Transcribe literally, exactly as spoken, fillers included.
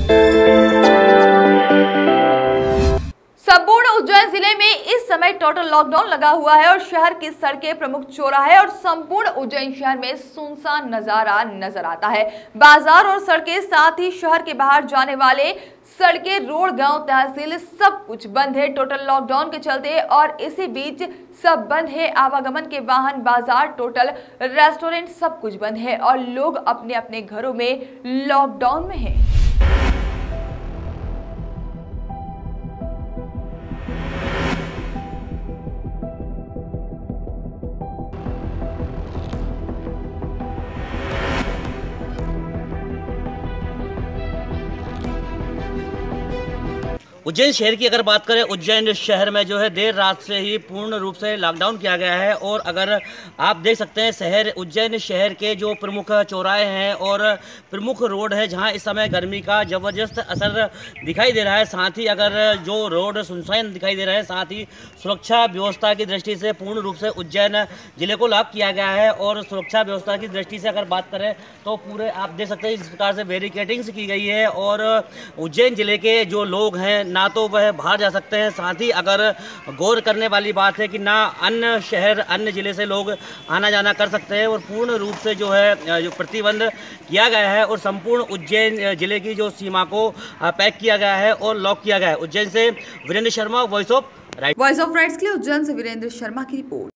संपूर्ण उज्जैन जिले में इस समय टोटल लॉकडाउन लगा हुआ है और शहर की सड़कें, प्रमुख चौराहे और संपूर्ण उज्जैन शहर में सुनसान नजारा नजर आता है। बाजार और सड़कें, साथ ही शहर के बाहर जाने वाले सड़कें, रोड, गांव, तहसील सब कुछ बंद है टोटल लॉकडाउन के चलते। और इसी बीच सब बंद है, आवागमन के वाहन, बाजार, टोटल रेस्टोरेंट सब कुछ बंद है और लोग अपने अपने घरों में लॉकडाउन में हैं। उज्जैन शहर की अगर बात करें, उज्जैन शहर में जो है देर रात से ही पूर्ण रूप से लॉकडाउन किया गया है। और अगर आप देख सकते हैं, शहर उज्जैन शहर के जो प्रमुख चौराहे हैं और प्रमुख रोड है, जहां इस समय गर्मी का ज़बरदस्त असर दिखाई दे रहा है। साथ ही अगर जो रोड सुनसान दिखाई दे रहे हैं, साथ ही सुरक्षा व्यवस्था की दृष्टि से पूर्ण रूप से उज्जैन जिले को लॉक किया गया है। और सुरक्षा व्यवस्था की दृष्टि से अगर बात करें तो पूरे आप देख सकते हैं इस प्रकार से बैरिकेडिंग्स की गई है। और उज्जैन जिले के जो लोग हैं ना तो वह बाहर जा सकते हैं, साथ ही अगर गौर करने वाली बात है कि ना अन्य शहर, अन्य जिले से लोग आना जाना कर सकते हैं। और पूर्ण रूप से जो है जो प्रतिबंध किया गया है और संपूर्ण उज्जैन जिले की जो सीमा को पैक किया गया है और लॉक किया गया है। उज्जैन से Virendra Sharma, voice of right voice of rights के लिए उज्जैन से वीरेंद्र शर्मा की रिपोर्ट।